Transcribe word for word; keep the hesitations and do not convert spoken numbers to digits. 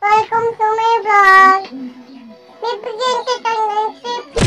Welcome to my vlog. Bibigyan kita ng tip.